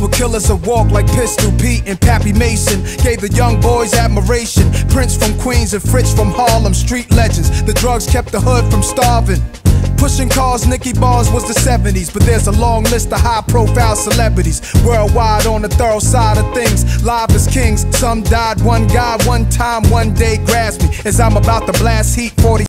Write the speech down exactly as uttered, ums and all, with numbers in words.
Killers were killers that walk like Pistol Pete and Pappy Mason. Gave the young boys admiration. Prince from Queens and Fritz from Harlem, street legends. The drugs kept the hood from starving. Pushing cars, Nicky Bars was the seventies. But there's a long list of high-profile celebrities worldwide on the thorough side of things. Live as kings, some died. One guy, one time, one day grasped me as I'm about to blast heat. forty